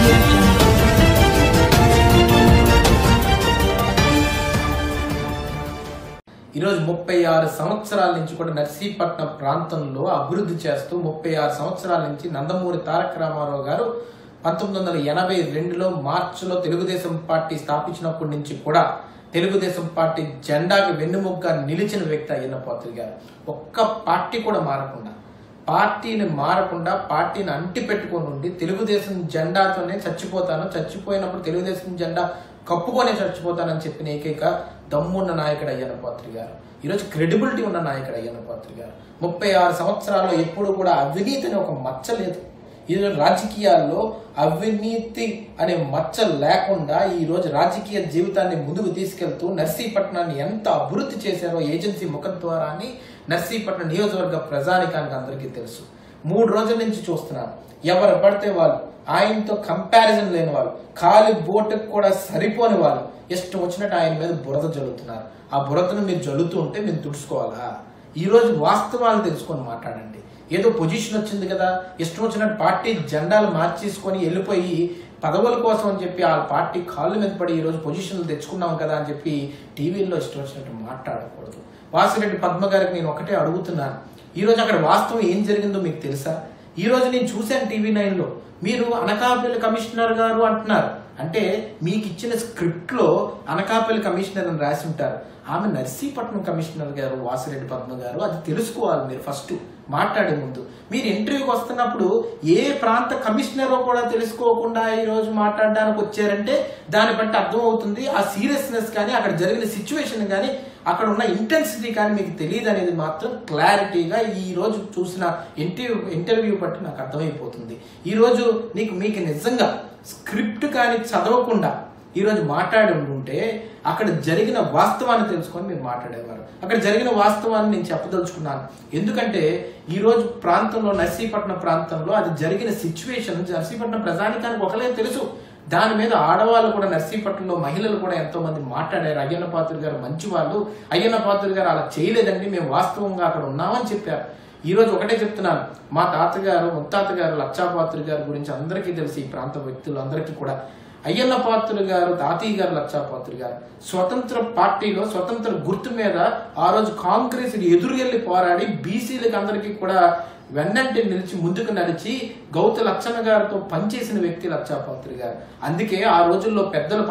ఈరోజు 36 సంవత్సరాల నుంచి కూడా నర్సీపట్నం ప్రాంతంలో అభివృద్ధి చేస్తూ 36 సంవత్సరాల నుంచి నందమూరి తారక రామారావు గారు 1982లో మార్చిలో తెలుగుదేశం పార్టీ స్థాపించినప్పటి నుంచి కూడా తెలుగుదేశం పార్టీ జెండాకి వెన్నుముగ్గా నిలిచిన వ్యక్తి అయ్యన్న పాత్రుడు గారు. ఒక్క పార్టీ కూడా మారకుండా, పార్టీని అంటి పెట్టుకొని ఉండి తెలుగుదేశం జెండాతోనే చచ్చిపోతాను, చచ్చిపోయినప్పుడు తెలుగుదేశం జెండా కప్పుకొనే చచ్చిపోతానని చెప్పిన ఏకైక దమ్మున్న నాయకుడు అయ్యన్న పాత్రుడు గారు. ఈరోజు క్రెడిబిలిటీ ఉన్న నాయకుడు అయ్యన్న పాత్రుడు గారు. 36 సంవత్సరాల్లో ఎప్పుడు కూడా అవినీతి అనే ఒక మచ్చ లేదు. ఈరోజు రాజకీయాల్లో అవినీతి అనే మచ్చ లేకుండా ఈరోజు రాజకీయ జీవితాన్ని ముందుకు తీసుకెళ్తూ నర్సీపట్నాన్ని ఎంత అభివృద్ధి చేశారో ఏజెన్సీ ముఖం ద్వారా నర్సీపట్నం నియోజకవర్గ ప్రజానికానికి అందరికీ తెలుసు. 3 రోజుల నుంచి చూస్తున్నారు. ఎవరు పడితే వాళ్ళు, ఆయనతో కంపారిజన్ లేని వాళ్ళు, ఖాళీ బోటుకు కూడా సరిపోని వాళ్ళు ఇష్టం వచ్చినట్టు ఆయన మీద బురద జల్లుతున్నారు. ఆ బురదను మీరు జల్లుతూ ఉంటే మీరు తుడుచుకోవాలా? ఈరోజు వాస్తవాలు తెలుసుకొని మాట్లాడండి. ఏదో పొజిషన్ వచ్చింది కదా, ఇష్టం వచ్చినట్టు పార్టీ జెండాలు మార్చేసుకొని వెళ్ళిపోయి పదవుల కోసం అని చెప్పి ఆ పార్టీ కాళ్ళు మీద పడి ఈరోజు పొజిషన్లు తెచ్చుకున్నాం కదా అని చెప్పి టీవీల్లో ఇష్టం వచ్చినట్టు మాట్లాడకూడదు. వాసిరెడ్డి పద్మ గారికి నేను ఒకటే అడుగుతున్నాను, ఈరోజు అక్కడ వాస్తవం ఏం జరిగిందో మీకు తెలుసా? ఈరోజు నేను చూశాను TV9లో, మీరు అనకాపల్లి కమిషనర్ గారు అంటున్నారు. అంటే మీకు ఇచ్చిన స్క్రిప్ట్ లో అనకాపల్లి కమిషనర్ అని రాసి ఉంటారు. ఆమె నర్సీపట్నం కమిషనర్ గారు వాసిరెడ్డి పద్మ గారు. అది తెలుసుకోవాలి మీరు ఫస్ట్ మాట్లాడే ముందు. మీరు ఇంటర్వ్యూకి వస్తున్నప్పుడు ఏ ప్రాంత కమిషనరో కూడా తెలుసుకోకుండా ఈ రోజు మాట్లాడడానికి వచ్చారంటే దాన్ని బట్టి అర్థం అవుతుంది ఆ సీరియస్నెస్ కానీ, అక్కడ జరిగిన సిచ్యువేషన్ కానీ, అక్కడ ఉన్న ఇంటెన్సిటీ కానీ మీకు తెలియదు అనేది మాత్రం క్లారిటీగా ఈ రోజు చూసిన ఇంటర్వ్యూ బట్టి నాకు అర్థమైపోతుంది. ఈ రోజు మీకు నిజంగా స్క్రిప్ట్ కానీ చదవకుండా ఈరోజు మాట్లాడి ఉంటే అక్కడ జరిగిన వాస్తవాన్ని తెలుసుకొని మీరు మాట్లాడేవారు. అక్కడ జరిగిన వాస్తవాన్ని నేను చెప్పదలుచుకున్నాను. ఎందుకంటే ఈరోజు ప్రాంతంలో, నర్సీపట్నం ప్రాంతంలో అది జరిగిన సిచ్యువేషన్ నర్సీపట్నం ప్రజానికానికి ఒకలే తెలుసు. దాని మీద ఆడవాళ్ళు కూడా, నర్సీపట్నంలో మహిళలు కూడా ఎంతో మంది మాట్లాడారు. అయ్యన్న పాత్రుడు గారు మంచి వాళ్ళు, అయ్యన్న పాత్రుడు గారు అలా చేయలేదండి, మేము వాస్తవంగా అక్కడ ఉన్నామని చెప్పారు. ఈ రోజు ఒకటే చెప్తున్నాను, మా తాతగారు, ముత్తాతగారు లక్షాపాత్రుడు గారి గురించి అందరికీ తెలిసి ఈ ప్రాంత వ్యక్తులు అందరికీ కూడా అయ్యన్న పాత్రుడు గారు, తాతయ్య గారు లక్షాపాత్రుడు గారు స్వతంత్ర పార్టీలో స్వతంత్ర గుర్తు మీద ఆ రోజు కాంగ్రెస్ ఎదురుకెళ్లి పోరాడి బీసీలకు అందరికీ కూడా వెన్నంటి నిలిచి ముందుకు నడిచి గౌత లక్షణ గారితో పనిచేసిన వ్యక్తి లక్షాపాత్రుడు గారు. అందుకే ఆ రోజుల్లో పెద్దలు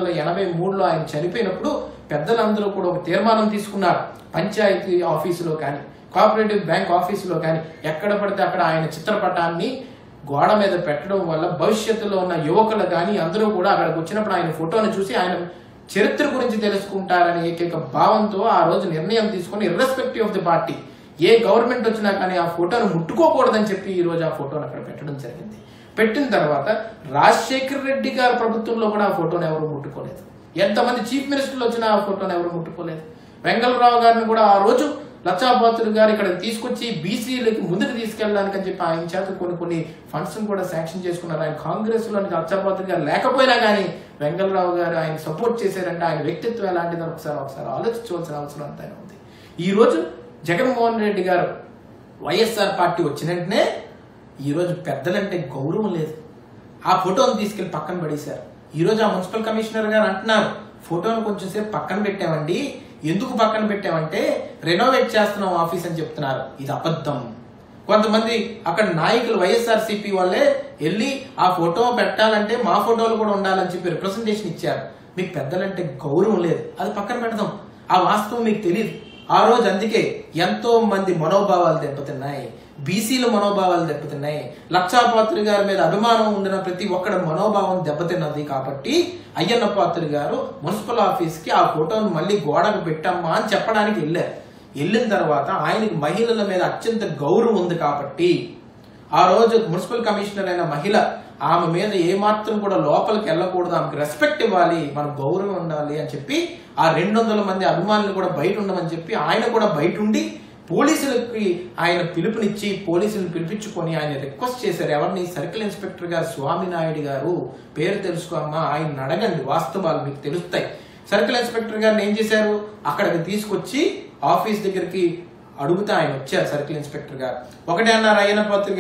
1983లో ఆయన చనిపోయినప్పుడు పెద్దలందరూ కూడా ఒక తీర్మానం తీసుకున్నారు. పంచాయతీ ఆఫీసులో కానీ, కోఆపరేటివ్ బ్యాంక్ ఆఫీసులో కానీ ఎక్కడ పడితే అక్కడ ఆయన చిత్రపటాన్ని గోడ మీద పెట్టడం వల్ల భవిష్యత్తులో ఉన్న యువకులు కానీ అందరూ కూడా అక్కడికి వచ్చినప్పుడు ఆయన ఫోటోను చూసి ఆయన చరిత్ర గురించి తెలుసుకుంటారనే ఏకైక భావంతో ఆ రోజు నిర్ణయం తీసుకుని ఇర్రెస్పెక్టివ్ ఆఫ్ ది పార్టీ ఏ గవర్నమెంట్ వచ్చినా కానీ ఆ ఫోటోను ముట్టుకోకూడదని చెప్పి ఈ రోజు ఆ ఫోటోను అక్కడ పెట్టడం జరిగింది. పెట్టిన తర్వాత రాజశేఖర్ రెడ్డి గారి ప్రభుత్వంలో కూడా ఆ ఫోటోను ఎవరు ముట్టుకోలేదు. ఎంతమంది చీఫ్ మినిస్టర్లు వచ్చినా ఆ ఫోటోను ఎవరు ముట్టుకోలేదు. వెంగళరావు గారిని కూడా ఆ రోజు లక్షాపాత్రుడు గారు ఇక్కడ తీసుకొచ్చి బీసీలకి ముందుకు తీసుకెళ్ళడానికి అని చెప్పి ఆయన చేత కొన్ని ఫండ్స్ కూడా శాంక్షన్ చేసుకున్నారు. ఆయన కాంగ్రెస్ లోని లక్షాపాత్రుడు గారు లేకపోయినా కానీ వెంగళరావు గారు ఆయన సపోర్ట్ చేశారంటే ఆయన వ్యక్తిత్వం ఎలాంటిదో ఒకసారి ఆలోచించవలసిన అవసరం అంతా ఉంది. ఈ రోజు జగన్మోహన్ రెడ్డి గారు వైఎస్ఆర్ పార్టీ వచ్చిన వెంటనే ఈరోజు పెద్దలంటే గౌరవం లేదు. ఆ ఫోటోను తీసుకెళ్లి పక్కన పడేశారు. ఈరోజు ఆ మున్సిపల్ కమిషనర్ గారు అంటున్నారు, ఫోటోను కొంచెం సేపు పక్కన పెట్టామండి, ఎందుకు పక్కన పెట్టామంటే రెనోవేట్ చేస్తున్నాం ఆఫీస్ అని చెప్తున్నారు. ఇది అబద్ధం. కొంతమంది అక్కడ నాయకులు వైఎస్ఆర్సీపీ వాళ్ళే వెళ్ళి ఆ ఫోటో పెట్టాలంటే మా ఫోటోలు కూడా ఉండాలని చెప్పి రిప్రజెంటేషన్ ఇచ్చారు. మీకు పెద్దలంటే గౌరవం లేదు, అది పక్కన పెడదాం. ఆ వాస్తవం మీకు తెలియదు ఆ రోజు. అందుకే ఎంతో మంది మనోభావాలు దెబ్బతిన్నాయి, బీసీల మనోభావాలు దెబ్బతిన్నాయి, లక్షాపాత్రుడు గారి మీద అభిమానం ఉండిన ప్రతి ఒక్కడి మనోభావం దెబ్బతిన్నది. కాబట్టి అయ్యన్న పాత్రుడు గారు మున్సిపల్ ఆఫీస్కి ఆ ఫోటోను మళ్ళీ గోడకు పెట్టమ్మా అని చెప్పడానికి వెళ్ళారు. వెళ్ళిన తర్వాత ఆయనకి మహిళల మీద అత్యంత గౌరవం ఉంది కాబట్టి ఆ రోజు మున్సిపల్ కమిషనర్ అయిన మహిళ ఆమె మీద ఏమాత్రం కూడా లోపలికి వెళ్ళకూడదు, ఆమెకు రెస్పెక్ట్ ఇవ్వాలి, మనకు గౌరవం ఉండాలి అని చెప్పి ఆ 200 మంది అభిమానులు కూడా బయట ఉండమని చెప్పి ఆయన కూడా బయట ఉండి పోలీసులకి ఆయన పిలుపునిచ్చి పోలీసులను పిలిపించుకొని ఆయన రిక్వెస్ట్ చేశారు. ఎవరిని? సర్కిల్ ఇన్స్పెక్టర్ గారు స్వామినాయుడు గారు, పేరు తెలుసుకోమ్మా, ఆయన అడగండి, వాస్తవాలు మీకు తెలుస్తాయి. సర్కిల్ ఇన్స్పెక్టర్ గారిని ఏం చేశారు, అక్కడికి తీసుకొచ్చి ఆఫీస్ దగ్గరికి అడుగుతా ఆయన వచ్చారు. సర్కిల్ ఇన్స్పెక్టర్ గారు ఒకటే అన్నారు, అయ్యన్న పాత్రుడు గారు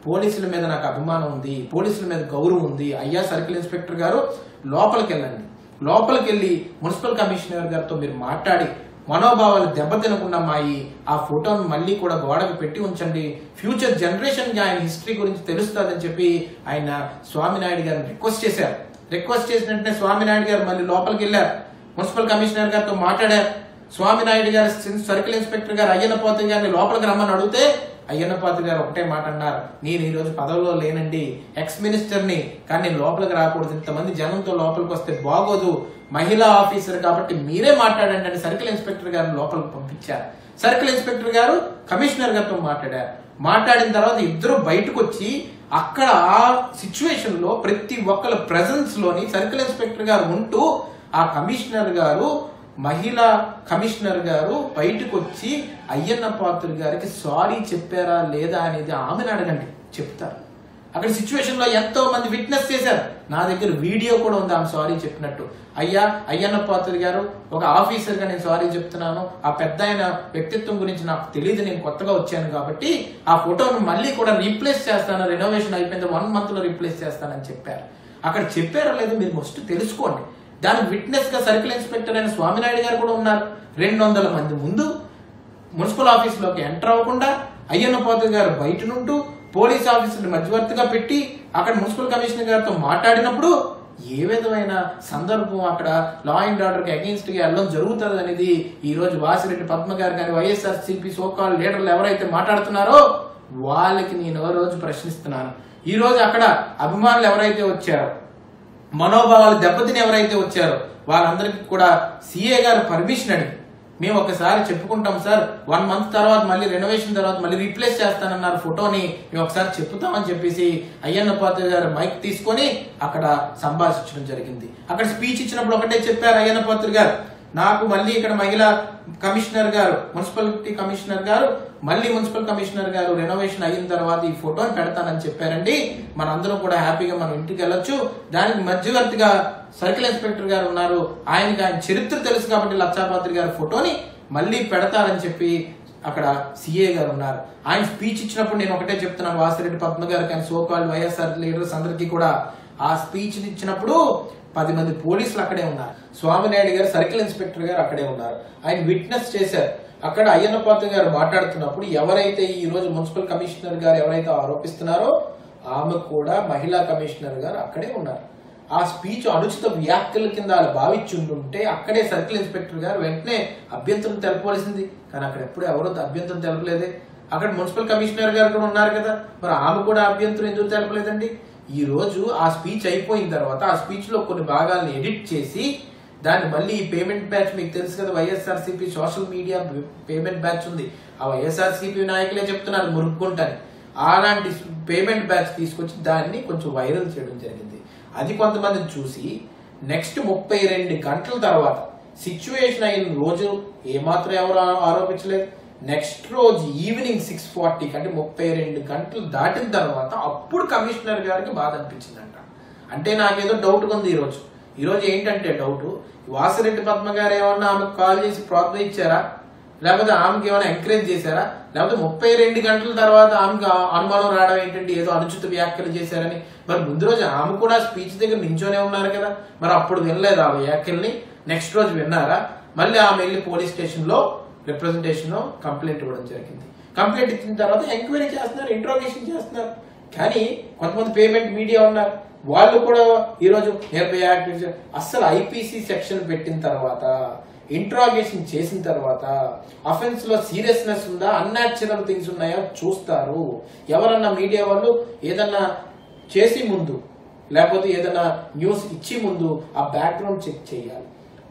పోలీసుల మీద నాకు అభిమానం ఉంది, పోలీసుల మీద గౌరవం ఉంది. అయ్యా సర్కిల్ ఇన్స్పెక్టర్ గారు లోపలికి వెళ్ళండి, లోపలికి వెళ్ళి మున్సిపల్ కమిషనర్ గారితో మీరు మాట్లాడి మనోభావాలు దెబ్బతినకుండా ఆ ఫోటోను మళ్ళీ కూడా గోడకు పెట్టి ఉంచండి, ఫ్యూచర్ జనరేషన్ కి ఆయన హిస్టరీ గురించి తెలుస్తుందని చెప్పి ఆయన స్వామినాయుడు గారిని రిక్వెస్ట్ చేశారు. రిక్వెస్ట్ చేసిన వెంటనే స్వామినాయుడు గారు మళ్ళీ లోపలికి వెళ్ళారు, మున్సిపల్ కమిషనర్ గారితో మాట్లాడారు. స్వామినాయుడు గారు సర్కిల్ ఇన్స్పెక్టర్ గారు అయ్యన్నపాత్రి గారిని లోపలికి రమ్మని అడిగితే అయ్యన్నపాత్రి గారు ఒకటే మాట అన్నారు, నేను ఈ రోజు పదవిలో లేనండి, ఎక్స్ మినిస్టర్ని, కానీ నేను లోపలికి రాకూడదు, ఇంతమంది జనంతో లోపలికి వస్తే బాగోదు, మహిళా ఆఫీసర్ కాబట్టి మీరే మాట్లాడండి అని సర్కిల్ ఇన్స్పెక్టర్ గారిని లోపలికి పంపించారు. సర్కిల్ ఇన్స్పెక్టర్ గారు కమిషనర్ గారితో మాట్లాడారు. మాట్లాడిన తర్వాత ఇద్దరు బయటకు వచ్చి అక్కడ ఆ సిచ్యువేషన్ లో ప్రతి ఒక్కరి ప్రెజెన్స్ లోని సర్కిల్ ఇన్స్పెక్టర్ గారు ఉంటూ ఆ కమిషనర్ గారు, మహిళా కమిషనర్ గారు బయటకు వచ్చి అయ్యన్నపాత్రి గారికి సారీ చెప్పారా లేదా అనేది ఆమెను అడగండి, చెప్తారు. అక్కడ సిచ్యువేషన్ లో ఎంతో మంది విట్నెస్ చేశారు. నా దగ్గర వీడియో కూడా ఉంది ఆమె సారీ చెప్పినట్టు. అయ్యన్నపాత్రి గారు ఒక ఆఫీసర్ గా నేను సారీ చెప్తున్నాను, ఆ పెద్ద ఆయన వ్యక్తిత్వం గురించి నాకు తెలియదు, నేను కొత్తగా వచ్చాను కాబట్టి ఆ ఫోటోను మళ్ళీ కూడా రీప్లేస్ చేస్తాను, రెనోవేషన్ అయిపోయింది 1 month లో రీప్లేస్ చేస్తానని చెప్పారు. అక్కడ చెప్పారో లేదో మీరు ఫస్ట్ తెలుసుకోండి. దానికి విట్నెస్ గా సర్కిల్ ఇన్స్పెక్టర్ అయిన స్వామినాయుడు గారు కూడా ఉన్నారు. 200 మంది ముందు మున్సిపల్ ఆఫీస్ లోకి ఎంటర్ అవ్వకుండా అయ్యన్నపాత్రి గారు బయట నుంటూ పోలీస్ ఆఫీసర్ని మధ్యవర్తిగా పెట్టి అక్కడ మున్సిపల్ కమిషనర్ గారితో మాట్లాడినప్పుడు ఏ విధమైన సందర్భం అక్కడ లా అండ్ ఆర్డర్ కి అగెయిన్స్ట్ గా వెళ్ళడం జరుగుతుంది అనేది ఈ రోజు వాసిరెడ్డి పద్మ గారు కానీ వైఎస్ఆర్సీపీ సోకాల్ లీడర్లు ఎవరైతే మాట్లాడుతున్నారో వాళ్ళకి నేను రోజు ప్రశ్నిస్తున్నాను. ఈ రోజు అక్కడ అభిమానులు ఎవరైతే వచ్చారో, మనోభావాలు దెబ్బతిని ఎవరైతే వచ్చారో వాళ్ళందరికీ కూడా సిఏ గారు పర్మిషన్ అడిగి మేము ఒకసారి చెప్పుకుంటాం సార్, 1 month తర్వాత మళ్ళీ రెనోవేషన్ తర్వాత మళ్ళీ రీప్లేస్ చేస్తానన్నారు ఫోటోని, మేము ఒకసారి చెప్పుతామని చెప్పేసి అయ్యన్నపాత్రి గారు మైక్ తీసుకొని అక్కడ సంభాషించడం జరిగింది. అక్కడ స్పీచ్ ఇచ్చినప్పుడు ఒకటే చెప్పారు అయ్యన్నపాత్రి గారు, నాకు మళ్ళీ ఇక్కడ మహిళా కమిషనర్ గారు, మున్సిపాలిటీ కమిషనర్ గారు, మళ్ళీ మున్సిపల్ కమిషనర్ గారు రెనోవేషన్ అయిన తర్వాత ఈ ఫోటోని పెడతానని చెప్పారండి, మనందరం కూడా హ్యాపీగా మనం ఇంటికి వెళ్ళొచ్చు. దానికి మధ్యవర్తిగా సర్కిల్ ఇన్స్పెక్టర్ గారు ఉన్నారు, ఆయనకి ఆయన చరిత్ర తెలుసు కాబట్టి లక్షాపాత్రి గారి ఫోటోని మళ్ళీ పెడతారని చెప్పి అక్కడ సిఏ గారు ఉన్నారు. ఆయన స్పీచ్ ఇచ్చినప్పుడు నేను ఒకటే చెప్తున్నాను, వాసిరెడ్డి పద్మ గారు కానీ సోకాల్ వైఎస్ఆర్ లీడర్స్ అందరికీ కూడా ఆ స్పీచ్ ఇచ్చినప్పుడు 10 మంది పోలీసులు అక్కడే ఉన్నారు, స్వామినాయుడు గారు సర్కిల్ ఇన్స్పెక్టర్ గారు అక్కడే ఉన్నారు, ఆయన విట్నెస్ చేశారు. అక్కడ అయ్యన్నపాత్రి గారు మాట్లాడుతున్నప్పుడు ఎవరైతే ఈ రోజు మున్సిపల్ కమిషనర్ గారు ఎవరైతే ఆరోపిస్తున్నారో ఆమె కూడా మహిళా కమిషనర్ గారు అక్కడే ఉన్నారు. ఆ స్పీచ్ అనుచిత వ్యాఖ్యల కింద భావించుంటుంటే అక్కడే సర్కిల్ ఇన్స్పెక్టర్ గారు వెంటనే అభ్యంతరం తెలపవలసింది, కానీ అక్కడ ఎప్పుడు ఎవరో అభ్యంతరం తెలపలేదే. అక్కడ మున్సిపల్ కమిషనర్ గారు కూడా ఉన్నారు కదా, మరి ఆమె కూడా అభ్యంతరం ఎందుకు తెలపలేదండి? ఈ రోజు ఆ స్పీచ్ అయిపోయిన తర్వాత ఆ స్పీచ్ లో కొన్ని భాగాలను ఎడిట్ చేసి దాన్ని మళ్ళీ పేమెంట్ బ్యాచ్, మీకు తెలుసు కదా YSRCP social media payment batch ఉంది, ఆ వైఎస్ఆర్సీపీ నాయకులే చెప్తున్నారు మురుక్కుంటాని, అలాంటి పేమెంట్ బ్యాచ్ తీసుకొచ్చి దాన్ని కొంచెం వైరల్ చేయడం జరిగింది. అది కొంతమందిని చూసి నెక్స్ట్ 32 గంటల తర్వాత సిచ్యువేషన్ అయిన రోజు ఏమాత్రం ఎవరు ఆరోపించలేదు. నెక్స్ట్ రోజు ఈవినింగ్ 6:40 అంటే 32 గంటలు దాటిన తర్వాత అప్పుడు కమిషనర్ గారికి బాధ అనిపించిందంట. అంటే నాకేదో డౌట్ ఉంది ఈ రోజు ఏంటంటే డౌట్, వాసిరెడ్డి పద్మ గారు ఏమన్నా ఆమెకు కాల్ చేసి ప్రోత్సహించారా, లేకపోతే ఆమెకి ఏమైనా ఎంకరేజ్ చేశారా, లేకపోతే 32 గంటల తర్వాత ఆమెకు అనుమానం రావడం ఏంటంటే ఏదో అనుచిత వ్యాఖ్యలు చేశారని. మరి ముందు రోజు ఆమె కూడా స్పీచ్ దగ్గర నించోనే ఉన్నారు కదా, మరి అప్పుడు వినలేదు ఆ వ్యాఖ్యల్ని, నెక్స్ట్ రోజు విన్నారా? మళ్ళీ ఆమె వెళ్ళి పోలీస్ స్టేషన్ లో రిప్రజెంటేషన్ కంప్లైంట్ ఇవ్వడం జరిగింది. కంప్లైంట్ ఇచ్చిన తర్వాత ఎంక్వైరీ చేస్తున్నారు, ఇంట్రోగేషన్ చేస్తున్నారు. కానీ కొంతమంది పేమెంట్ మీడియా ఉన్నారు, వాళ్ళు కూడా ఈరోజు నిర్భయ యాక్ట్ అస్సలు ఐపీసీ సెక్షన్ పెట్టిన తర్వాత ఇంట్రాగేషన్ చేసిన తర్వాత అఫెన్స్ లో సీరియస్నెస్ ఉందా, అన్యాచురల్ థింగ్స్ ఉన్నాయో చూస్తారు. ఎవరన్నా మీడియా వాళ్ళు ఏదన్నా చేసి ముందు లేకపోతే ఏదన్నా న్యూస్ ఇచ్చి ముందు ఆ బ్యాక్గ్రౌండ్ చెక్ చేయాలి.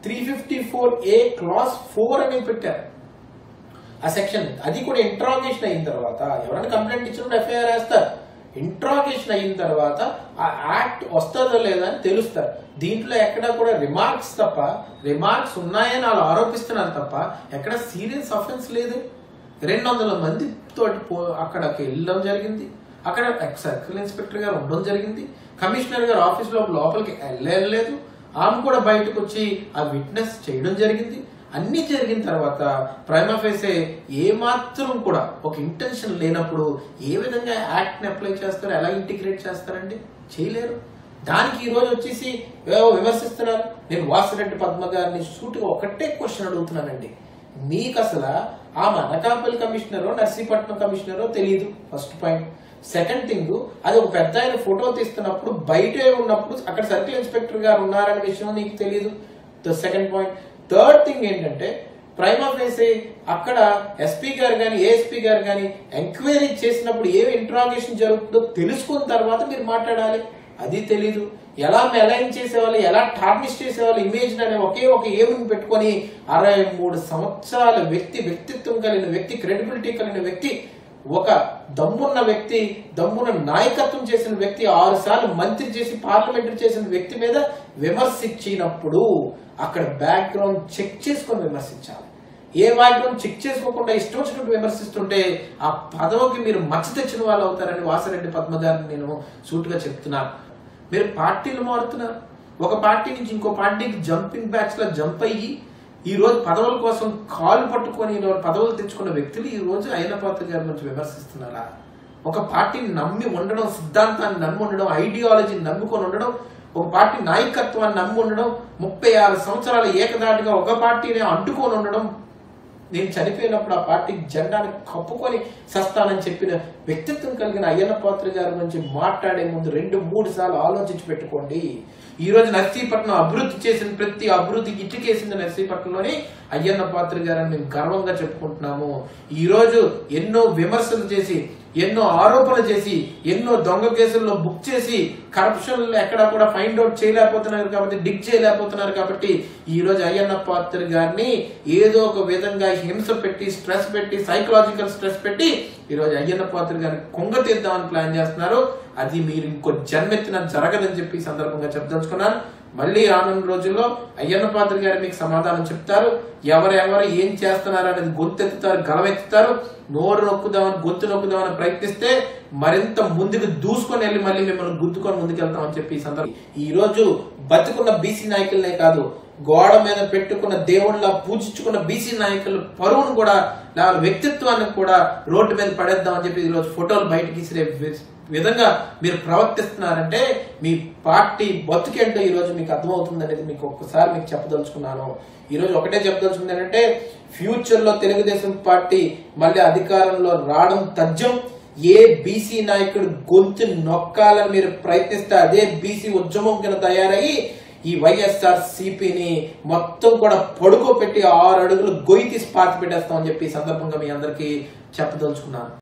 354A క్లాస్ 4 అని పెట్టారు ఆ సెక్షన్. అది కూడా ఇంట్రాగేషన్ అయిన తర్వాత ఎవరైనా కంప్లైంట్ ఇచ్చినప్పుడు ఎఫ్ఐఆర్ వేస్తారు. ఇంట్రాగేషన్ అయిన తర్వాత ఆ యాక్ట్ వస్తుందో లేదా అని తెలుస్తారు. దీంట్లో ఎక్కడ కూడా రిమార్క్స్ తప్ప, రిమార్క్స్ ఉన్నాయని వాళ్ళు ఆరోపిస్తున్నారు తప్ప ఎక్కడ సీరియస్ అఫెన్స్ లేదు. 200 మంది తోటి అక్కడికి వెళ్ళడం జరిగింది. అక్కడ సర్కిల్ ఇన్స్పెక్టర్ గారు ఉండడం జరిగింది. కమిషనర్ గారు ఆఫీస్ లోపలికి వెళ్ళలేదు. ఆమె కూడా బయటకు వచ్చి ఆ విట్నెస్ చేయడం జరిగింది. అన్ని జరిగిన తర్వాత ప్రైమా ఫేసే ఏమాత్రం కూడా ఒక ఇంటెన్షన్ లేనప్పుడు ఏ విధంగా యాక్ట్ని అప్లై చేస్తారో, ఎలా ఇంటిగ్రేట్ చేస్తారండి? చేయలేరు. దానికి ఈ రోజు వచ్చేసి విమర్శిస్తున్నారు. నేను వాసిరెడ్డి పద్మ గారిని సూటిగా ఒకటే క్వశ్చన్ అడుగుతున్నానండి. మీకు అసలు ఆమె అనకాపల్లి కమిషనరో నర్సీపట్నం కమిషనరో తెలియదు, ఫస్ట్ పాయింట్. సెకండ్ థింగ్, అది ఒక పెద్ద ఆయన ఫోటో తీస్తున్నప్పుడు బయటే ఉన్నప్పుడు అక్కడ సర్కిల్ ఇన్స్పెక్టర్ గారు ఉన్నారనే విషయం నీకు తెలియదు, సెకండ్ పాయింట్. థర్డ్ థింగ్ ఏంటంటే, ప్రైమా ఫేసే అక్కడ ఎస్పీ గారు కానీ ఏఎస్పీ గారు కానీ ఎంక్వైరీ చేసినప్పుడు ఏ ఇంట్రాగేషన్ జరుగుతుందో తెలుసుకున్న తర్వాత మీరు మాట్లాడాలి. అది తెలీదు. ఎలా మెలైన్ చేసేవాళ్ళు, ఎలా టార్నిష్ చేసేవాళ్ళు ఇమేజ్ అనే ఒకే ఒక ఏమిని పెట్టుకొని 63 సంవత్సరాల వ్యక్తిత్వం కలిగిన వ్యక్తి, క్రెడిబిలిటీ కలిగిన వ్యక్తి, ఒక దమ్మున్న వ్యక్తి, దమ్మున్న నాయకత్వం చేసిన వ్యక్తి, 6 సార్లు మంత్రి చేసి పార్లమెంటరీ చేసిన వ్యక్తి మీద విమర్శించినప్పుడు అక్కడ బ్యాక్గ్రౌండ్ చెక్ చేసుకొని విమర్శించాలి. ఏ బ్యాక్గ్రౌండ్ చెక్ చేసుకోకుండా ఇష్టం వచ్చినట్టు విమర్శిస్తుంటే ఆ పదవికి మీరు మచ్చ తెచ్చిన వాళ్ళు అవుతారని వాసిరెడ్డి పద్మ గారిని నేను సూటుగా చెప్తున్నాను. మీరు పార్టీలు మారుతున్నారు. ఒక పార్టీ నుంచి ఇంకో పార్టీకి జంపింగ్ బ్యాచ్ లా జంప్ అయ్యి ఈ రోజు పదవుల కోసం కాలు పట్టుకొని పదవులు తెచ్చుకున్న వ్యక్తులు ఈ రోజు అయ్యన్నపాత్ర గారి నుంచి విమర్శిస్తున్నారా? ఒక పార్టీని నమ్మి ఉండడం, సిద్ధాంతాన్ని నమ్మి ఉండడం, ఐడియాలజీని నమ్ముకొని ఉండడం, ఒక పార్టీ నాయకత్వాన్ని నమ్మి ఉండడం, 36 సంవత్సరాలు ఏకదాటిగా ఒక పార్టీని అడ్డుకొని ఉండడం, నేను చనిపోయినప్పుడు ఆ పార్టీ జెండాని కప్పుకొని సస్తానని చెప్పిన వ్యక్తిత్వం కలిగిన అయ్యన్నపాత్ర గారి గురించి మాట్లాడే ముందు 2-3 సార్లు ఆలోచించి పెట్టుకోండి. ఈ రోజు నర్సీపట్నం అభివృద్ధి చేసిన ప్రతి అభివృద్ధికి ఇటుకేసింది నర్సీపట్నంలోని అయ్యన్నపాత్ర గారని మేము గర్వంగా చెప్పుకుంటున్నాము. ఈ రోజు ఎన్నో విమర్శలు చేసి, ఎన్నో ఆరోపణలు చేసి, ఎన్నో దొంగ కేసుల్లో బుక్ చేసి, కరప్షన్ ఎక్కడా కూడా ఫైండ్ అవుట్ చేయలేకపోతున్నారు కాబట్టి, డిగ్ చేయలేకపోతున్నారు కాబట్టి ఈ రోజు అయ్యన్నపాత్ర గారిని ఏదో ఒక విధంగా హింస పెట్టి, స్ట్రెస్ పెట్టి, సైకలాజికల్ స్ట్రెస్ పెట్టి ఈ రోజు అయ్యన్నపాత్ర గారిని కొంగ తీద్దామని ప్లాన్ చేస్తున్నారు. అది మీరు ఇంకో జన్మెత్తిన జరగదని చెప్పి ఈ సందర్భంగా చెప్పదలుచుకున్నాను. మళ్ళీ రానున్న రోజుల్లో అయ్యన్నపాత్ర గారు మీకు సమాధానం చెప్తారు. ఎవరెవరు ఏం చేస్తున్నారు అనేది గొంతెత్తుతారు, గలవెత్తుతారు. నోరు నొక్కుదామని, గొంతు నొక్కుదామని ప్రయత్నిస్తే మరింత ముందుకు దూసుకొని వెళ్ళి మళ్ళీ మిమ్మల్ని గుద్దుకొని ముందుకెళ్తామని చెప్పి ఈ సందర్భం. ఈ రోజు బతుకున్న బీసీ నాయకులనే కాదు, గోడ మీద పెట్టుకున్న దేవుళ్ళ పూజించుకున్న బీసీ నాయకుల పరువును కూడా, వ్యక్తిత్వాన్ని కూడా రోడ్డు మీద పడేద్దామని చెప్పి ఈ రోజు ఫోటోలు బయటకి ఇసిరే విధంగా మీరు ప్రవర్తిస్తున్నారంటే మీ పార్టీ బతుకేంటో ఈ రోజు మీకు అర్థమవుతుంది అనేది మీకు ఒక్కసారి మీకు చెప్పదలుచుకున్నాను. ఈ రోజు ఒకటే చెప్పదలుచుకుంది ఏంటంటే, ఫ్యూచర్ లో తెలుగుదేశం పార్టీ మళ్ళీ అధికారంలో రావడం తథ్యం. ఏ బీసీ నాయకుడు గొంతు నొక్కాలని మీరు ప్రయత్నిస్తే అదే బీసీ ఉద్యమం కింద తయారయ్యి ఈ వైఎస్ఆర్ సిపిని మొత్తం కూడా పడుకోబెట్టి 6 అడుగులు గొయ్యి తీసి పాతి పెట్టేస్తామని చెప్పి ఈ సందర్భంగా మీ అందరికీ చెప్పదలుచుకున్నాను.